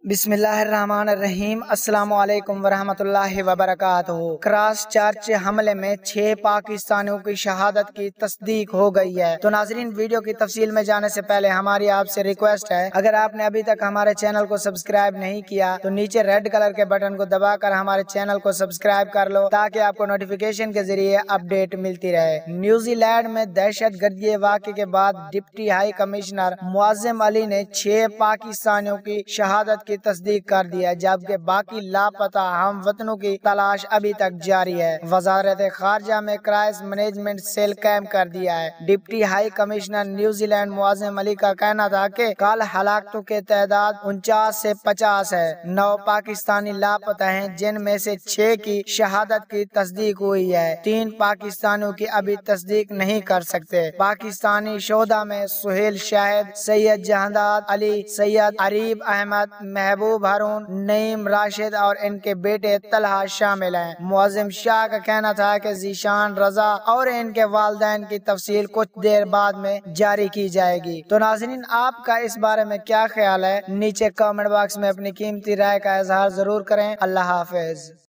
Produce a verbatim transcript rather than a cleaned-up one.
بسم اللہ الرحمن الرحیم۔ السلام علیکم ورحمۃ اللہ وبرکاتہ۔ کراس چرچ حملے میں چھ پاکستانیوں کی شہادت کی تصدیق ہو گئی ہے۔ تو ناظرین، ویڈیو کی تفصیل میں جانے سے پہلے ہماری آپ سے ریکویسٹ ہے، اگر آپ نے ابھی تک ہمارے چینل کو سبسکرائب نہیں کیا تو نیچے ریڈ کلر کے بٹن کو دبا کر ہمارے چینل کو سبسکرائب کر لو تاکہ آپ کو نوٹیفیکیشن کے ذریعے اپڈیٹ ملتی رہے۔ نیوزی لینڈ میں دہشت گردی واقعے کے بعد ڈپٹی ہائی کمشنر معظم علی نے چھ پاکستانیوں کی شہادت کی تصدیق کر دی ہے، جبکہ باقی لاپتہ ہم وطنوں کی تلاش ابھی تک جاری ہے۔ وزارت خارجہ میں کرائسٹ مینجمنٹ سیل قائم کر دیا ہے۔ Deputy high commissioner New Zealand Moazzam Ali کا کہنا تھا کہ کل ہلاکتوں کی تعداد انچاس سے پچاس ہے۔ نو پاکستانی لاپتہ ہیں، جن میں سے چھ کی شہادت کی تصدیق ہوئی ہے۔ تین پاکستانیوں کی ابھی تصدیق نہیں کر سکتے۔ پاکستانی شہداء میں سہیل شاہد، سید جہانداد علی، سید عریب احمد، محبوب ہارون، نعیم راشد اور ان کے بیٹے طلحہ شامل ہیں۔ معظم شاہ کا کہنا تھا کہ ذیشان رضا اور ان کے والدین کی تفصیل کچھ دیر بعد میں جاری کی جائے گی۔ تو ناظرین، آپ کا اس بارے میں کیا خیال ہے؟ نیچے کامنٹ باکس میں اپنی قیمتی رائے کا اظہار ضرور کریں۔ اللہ حافظ۔